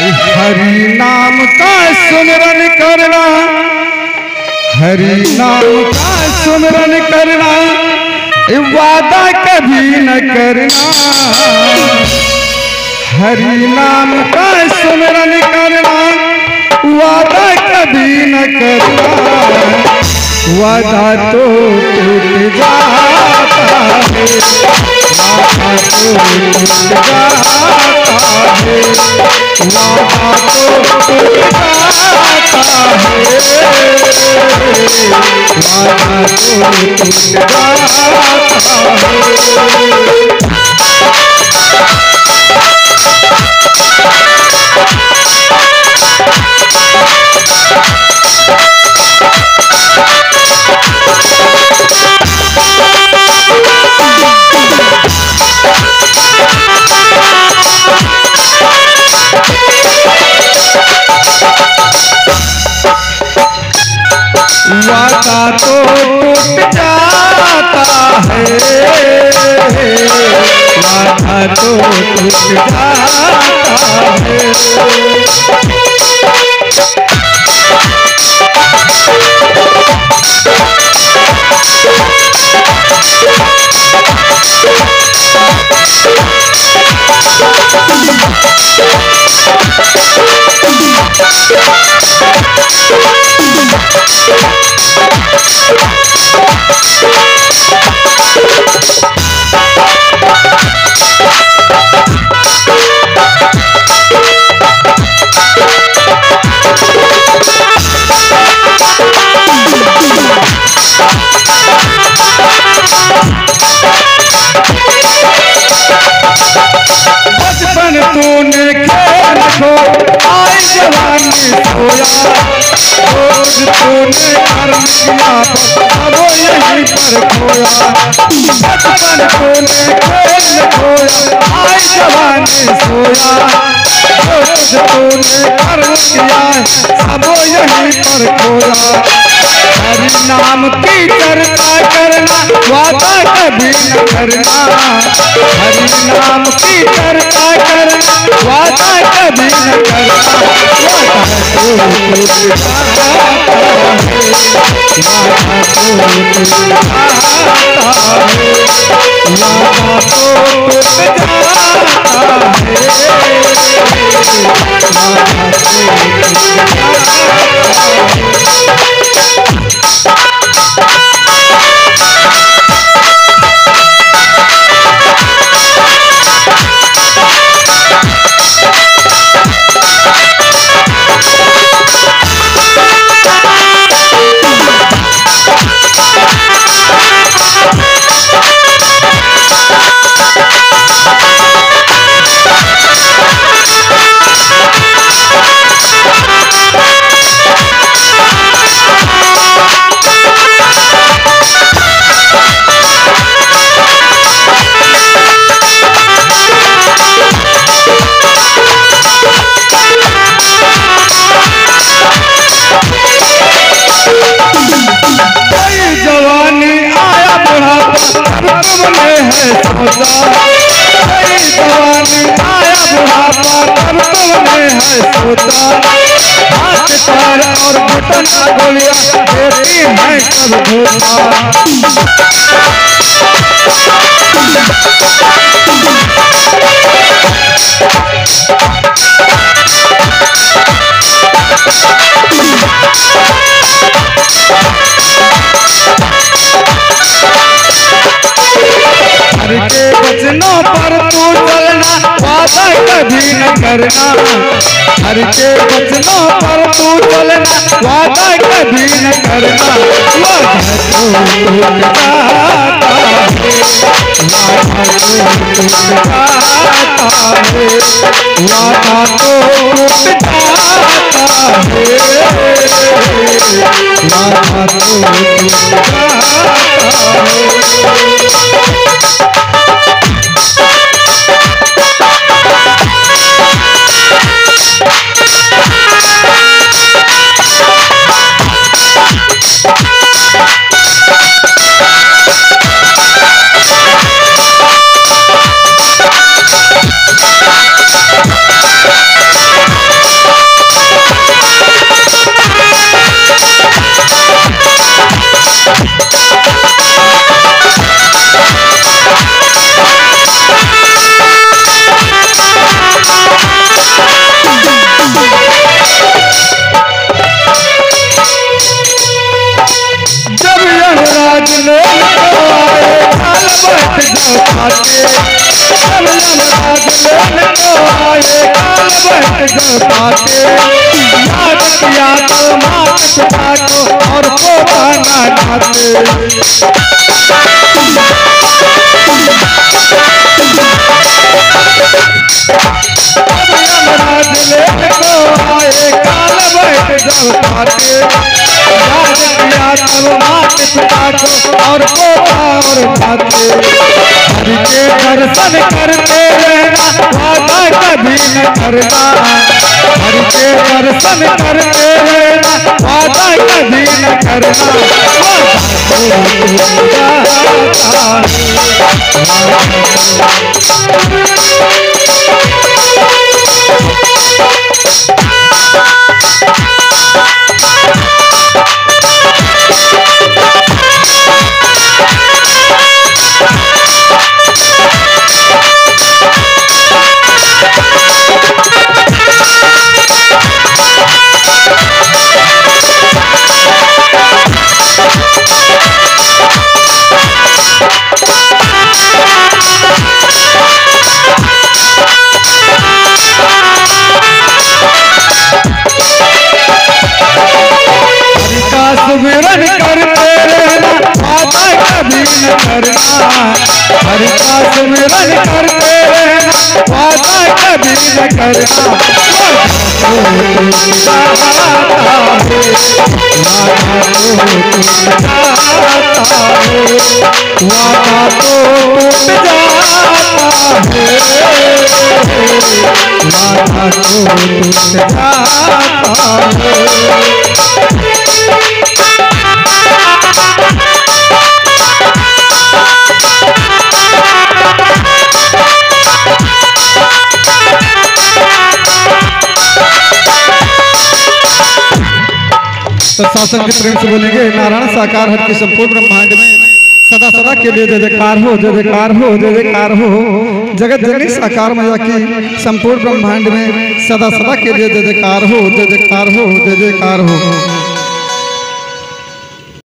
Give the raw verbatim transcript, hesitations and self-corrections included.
हरि नाम का सुमिरन करना, हरि नाम का सुमिरन करना, वादा कभी न करना। हरि नाम का सुमिरन करना, वादा कभी न करना। वादा तो टूट जाता है, वादा तो टूट जाता है, वादा तो टूट जाता है, वादा तो टूट जाता है। वादा तो टूट जाता है, वादा तो टूट जाता है। बचपन तूने खेल खो आई जवानी सोया, रोज तूने कर्म किया अब यहीं पर खोया। बचपन तूने खेल खोया आई जवानी सोया, रोज तूने कर्म किया अब यहीं पर खोया। हरि नाम की चर्चा करना, वादा कभी न करना। हरि नाम की चर्चा करना, वादा कभी न करना। वादा तो टूट जाता है, वादा तो टूट जाता है, वादा तो टूट जाता है, वादा तो टूट जाता है। तुमने है सोचा, जवानी आया बुढ़ापा तब तुमने है सोचा। हाथ पैर और घुटना गोलियां देती है सब धोखा। हरि के वचनों पर तू चलना, वादा कभी न करना। हरि के वचनों पर तू चलना, वादा कभी न करना। वादा तो टूट जाता है, वादा तो टूट जाता है, वादा तो टूट जाता है, वादा तो टूट जाता है। पाते, जब यमराज लेने को आए काल बैठ जब पाते, याद किया तो मात पिता को और पोता ना खाते। यमराज लेने को आए काल बैठ जब पाते, याद किया तब मात पिता को और पोता और खाते। हरि के दर्शन करते रहना वादा कभी न करना, हरि के दर्शन करते रहना वादा कभी न करना। सुमिरन करते रहना वादा कभी न करना, हरि का सुमिरन करते रहना वादा कभी न करना। वादा तो टूट जाता है, वादा तो टूट जाता है। तो शासन के प्रेम से बोलेंगे नारायण साकार हट के संपूर्ण ब्रह्मांड में सदा सदा के लिए जय जयकार हो, जय जयकार हो, जय जयकार हो। जगत जननी साकार मैया की संपूर्ण ब्रह्मांड में सदा सदा के लिए जय जयकार हो, जय जयकार हो, जय जयकार हो।